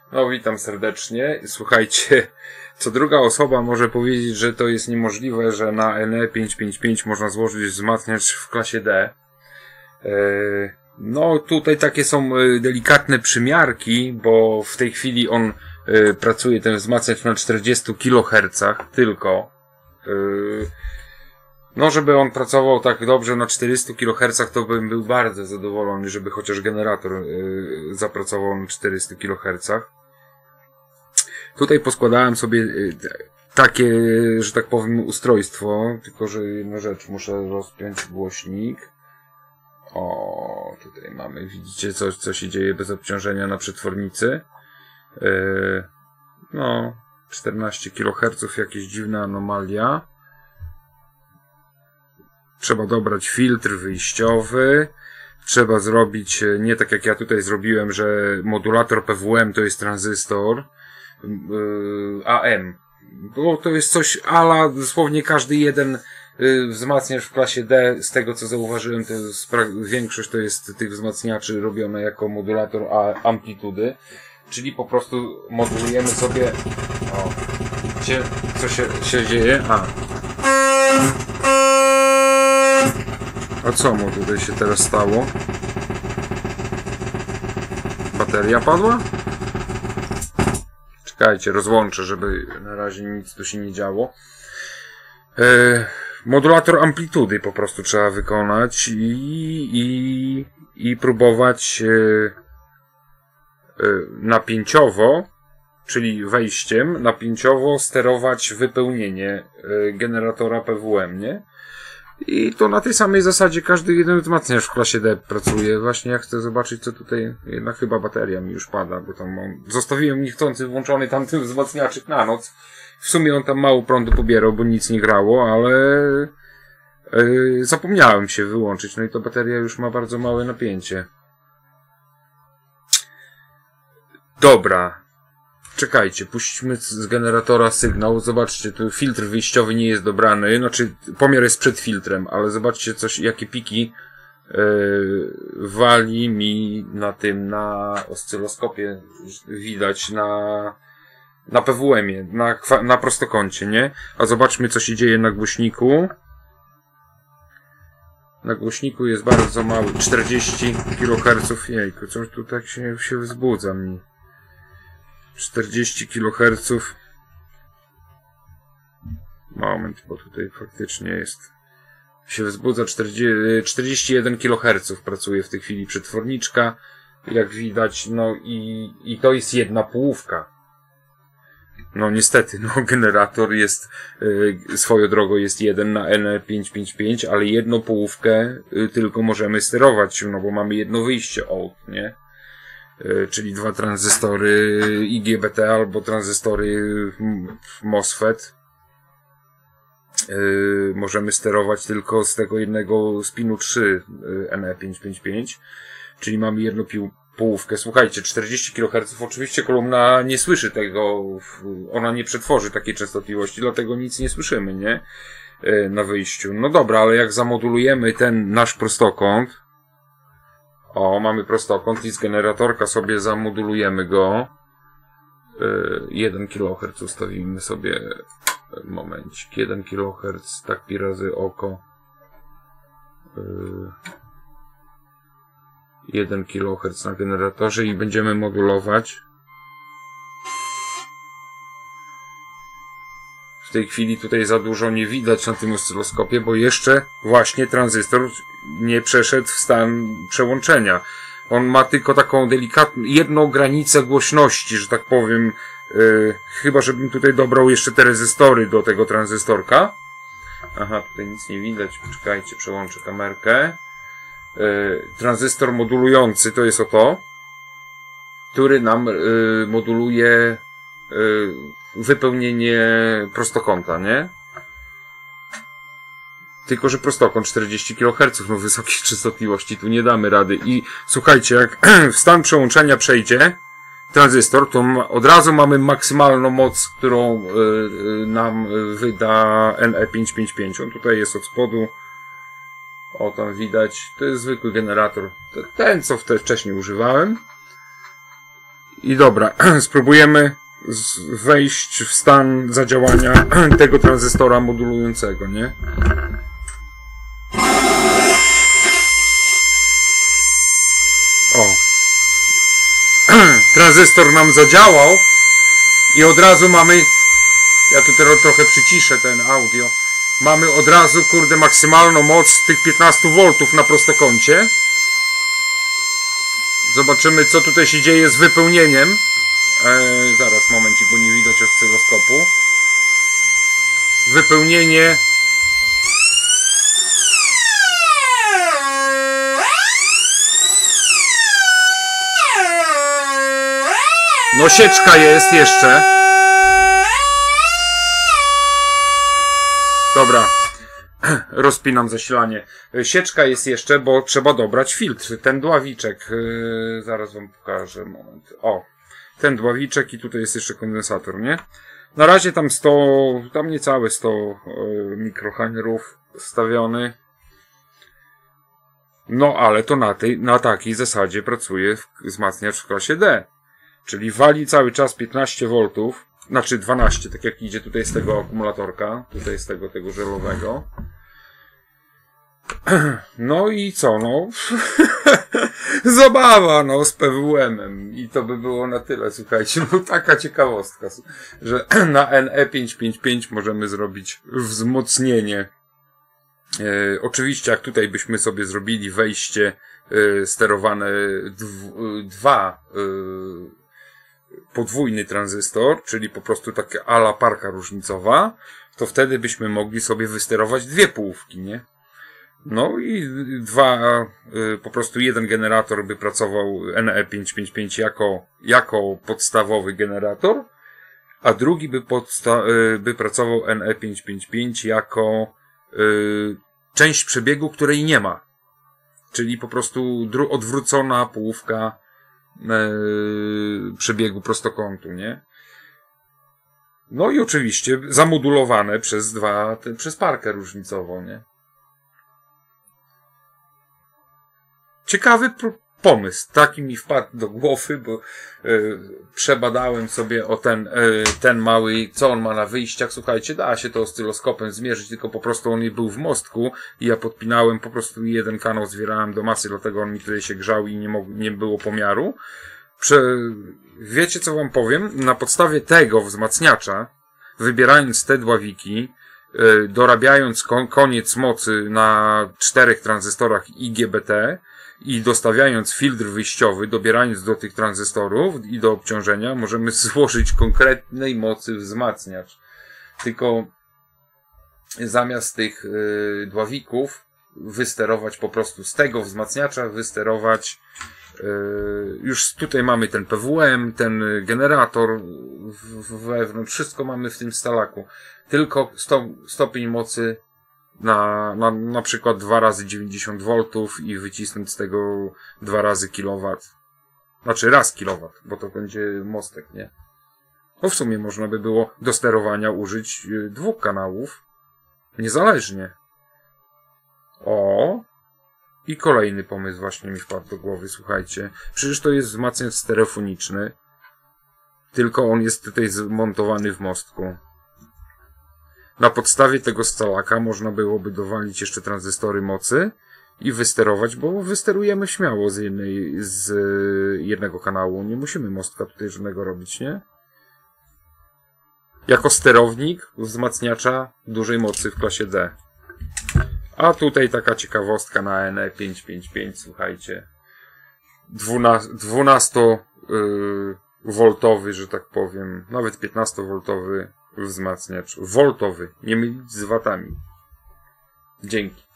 No, witam serdecznie. Słuchajcie, co druga osoba może powiedzieć, że to jest niemożliwe, że na NE555 można złożyć wzmacniacz w klasie D. No, tutaj takie są delikatne przymiarki, bo w tej chwili on pracuje, ten wzmacniacz, na 40 kHz tylko. No, żeby on pracował tak dobrze na 400 kHz, to bym był bardzo zadowolony, żeby chociaż generator zapracował na 400 kHz. Tutaj poskładałem sobie takie, że tak powiem, ustrojstwo, tylko że jedną rzecz, muszę rozpiąć głośnik. O, tutaj mamy, widzicie, co się dzieje bez obciążenia na przetwornicy. No, 14 kHz, jakieś dziwna anomalia. Trzeba dobrać filtr wyjściowy. Trzeba zrobić, nie tak jak ja tutaj zrobiłem, że modulator PWM to jest tranzystor AM. Bo to jest coś ala, dosłownie każdy jeden wzmacniacz w klasie D, z tego co zauważyłem, to jest większość to jest tych wzmacniaczy robione jako modulator amplitudy. Czyli po prostu modulujemy sobie... O, widzicie, co się dzieje? A co mu tutaj się teraz stało? Bateria padła? Czekajcie, rozłączę, żeby na razie nic tu się nie działo. Modulator amplitudy po prostu trzeba wykonać i próbować napięciowo, czyli wejściem napięciowo sterować wypełnienie generatora PWM, nie? I to na tej samej zasadzie każdy jeden wzmacniacz w klasie D pracuje. Właśnie ja chcę zobaczyć, co tutaj, jednak chyba bateria mi już pada, bo tam zostawiłem niechcący włączony tamten wzmacniaczyk na noc. W sumie on tam mało prądu pobierał, bo nic nie grało, ale zapomniałem się wyłączyć. No i to bateria już ma bardzo małe napięcie. Dobra. Czekajcie, puśćmy z generatora sygnał. Zobaczcie, tu filtr wyjściowy nie jest dobrany. Znaczy, pomiar jest przed filtrem, ale zobaczcie, jakie piki wali mi na oscyloskopie. Widać na PWM-ie, na prostokącie, nie? A zobaczmy, co się dzieje na głośniku. Na głośniku jest bardzo mały, 40 kHz. Jejku, coś tu tak się wzbudza mi. 40 kHz. Moment, bo tutaj faktycznie jest. Się wzbudza 41 kHz pracuje w tej chwili przetworniczka. Jak widać, no i to jest jedna połówka. No niestety, no generator jest swoją drogą jest jeden na NE555, ale jedną połówkę tylko możemy sterować, no bo mamy jedno wyjście out, nie? Czyli dwa tranzystory IGBT albo tranzystory MOSFET. Możemy sterować tylko z tego jednego spinu 3 NE555, czyli mamy jedną połówkę. Słuchajcie, 40 kHz, oczywiście kolumna nie słyszy tego, ona nie przetworzy takiej częstotliwości, dlatego nic nie słyszymy, nie? Na wyjściu. No dobra, ale jak zamodulujemy ten nasz prostokąt, o, mamy prostokąt i z generatorka sobie zamodulujemy go. 1 kHz ustawimy sobie, momencik, 1 kHz, tak pi razy oko. 1 kHz na generatorze i będziemy modulować. W tej chwili tutaj za dużo nie widać na tym oscyloskopie, bo jeszcze właśnie tranzystor nie przeszedł w stan przełączenia. On ma tylko taką delikatną, jedną granicę głośności, że tak powiem, chyba żebym tutaj dobrał jeszcze te rezystory do tego tranzystorka. Aha, tutaj nic nie widać, poczekajcie, przełączę kamerkę. Tranzystor modulujący to jest oto, który nam moduluje wypełnienie prostokąta, nie? Tylko że prostokąt 40 kHz, no wysokiej częstotliwości tu nie damy rady. I słuchajcie, jak w stan przełączenia przejdzie tranzystor, to od razu mamy maksymalną moc, którą nam wyda NE555. On tutaj jest od spodu. O, tam widać. To jest zwykły generator. Ten, co wcześniej używałem. I dobra, spróbujemy wejść w stan zadziałania tego tranzystora modulującego, nie? O. Tranzystor nam zadziałał i od razu mamy, ja tu teraz trochę przyciszę ten audio, mamy od razu, kurde, maksymalną moc tych 15 V na prostokącie. Zobaczymy, co tutaj się dzieje z wypełnieniem. Zaraz, momencik, bo nie widać oscyloskopu. Wypełnienie. No sieczka jest jeszcze. Dobra. Rozpinam zasilanie. Sieczka jest jeszcze, bo trzeba dobrać filtr. Ten dławiczek. Zaraz wam pokażę. Moment. O. Ten dławiczek i tutaj jest jeszcze kondensator, nie? Na razie tam tam niecałe 100 mikrohanerów stawiony. No ale to na takiej zasadzie pracuje wzmacniacz w klasie D. Czyli wali cały czas 15 V. Znaczy 12, tak jak idzie tutaj z tego akumulatorka. Tutaj z tego żelowego. No i co, no? Zabawa, no, z PWM-em. I to by było na tyle, słuchajcie. No taka ciekawostka, że na NE555 możemy zrobić wzmocnienie. Oczywiście, jak tutaj byśmy sobie zrobili wejście sterowane podwójny tranzystor, czyli po prostu taka ala parka różnicowa, to wtedy byśmy mogli sobie wysterować dwie połówki, nie? No i po prostu jeden generator by pracował NE555 jako podstawowy generator, a drugi by pracował NE555 jako część przebiegu, której nie ma. Czyli po prostu odwrócona połówka przebiegu prostokątu, nie? No i oczywiście zamodulowane przez parkę różnicową, nie? Ciekawy pomysł, taki mi wpadł do głowy, bo przebadałem sobie o ten mały, co on ma na wyjściach. Słuchajcie, da się to oscyloskopem zmierzyć, tylko po prostu on był w mostku i ja podpinałem po prostu jeden kanał, zwierałem do masy, dlatego on mi tutaj się grzał i nie było pomiaru. Wiecie, co wam powiem? Na podstawie tego wzmacniacza, wybierając te dławiki, dorabiając koniec mocy na 4 tranzystorach IGBT i dostawiając filtr wyjściowy, dobierając do tych tranzystorów i do obciążenia, możemy złożyć konkretnej mocy wzmacniacz. Tylko zamiast tych dławików wysterować po prostu z tego wzmacniacza, wysterować już tutaj mamy ten PWM, ten generator wewnątrz, wszystko mamy w tym stalaku. Tylko stopień mocy na przykład 2 razy 90 V i wycisnąć z tego 2 razy kW. Znaczy raz kW, bo to będzie mostek, nie? No w sumie można by było do sterowania użyć 2 kanałów. Niezależnie. O! I kolejny pomysł właśnie mi wpadł do głowy, słuchajcie. Przecież to jest wzmacniacz stereofoniczny. Tylko on jest tutaj zmontowany w mostku. Na podstawie tego scalaka można byłoby dowalić jeszcze tranzystory mocy i wysterować, bo wysterujemy śmiało z jednego kanału. Nie musimy mostka tutaj żadnego robić, nie? Jako sterownik wzmacniacza dużej mocy w klasie D. A tutaj taka ciekawostka na NE555, słuchajcie. 12-woltowy, że tak powiem, nawet 15-woltowy wzmacniacz. Woltowy, nie mylić z watami. Dzięki.